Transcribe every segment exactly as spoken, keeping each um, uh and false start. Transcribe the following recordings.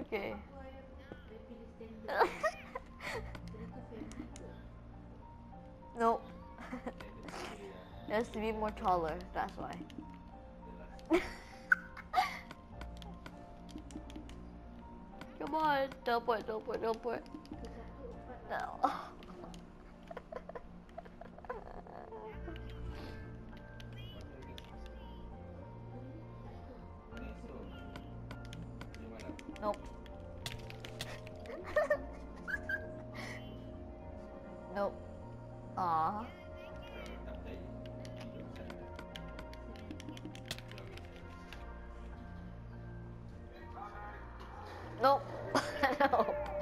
Okay. Nope. It has to be more taller, that's why. Come on, teleport, teleport, teleport. No. Nope. Nope. Aww. Nope. No.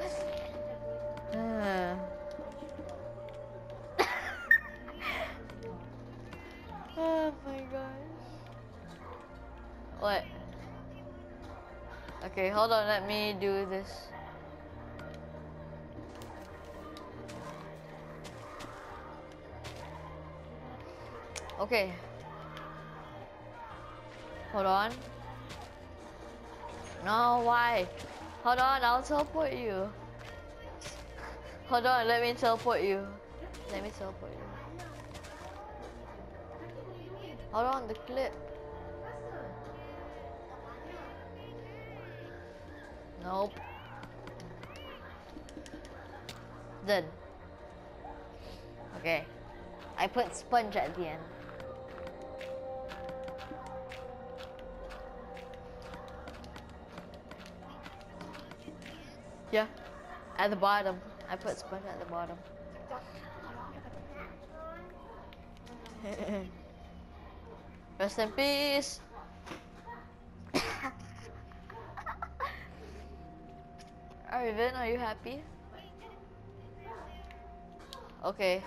Oh my gosh. What? Okay, hold on, let me do this. Okay. Hold on. No, why? Hold on, I'll teleport you. Hold on, let me teleport you. Let me teleport you. Hold on, the clip. Nope. Done. Okay. I put sponge at the end. Yeah. At the bottom. I put sponge at the bottom. Rest in peace. Arvin, are you happy? Okay.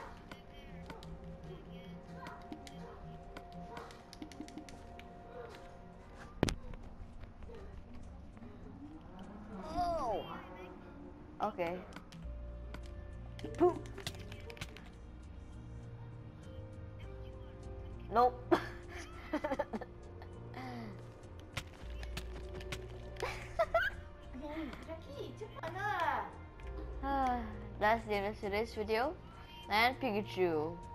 Oh. Okay. Poop. Nope. That's the end of today's video. And Pikachu.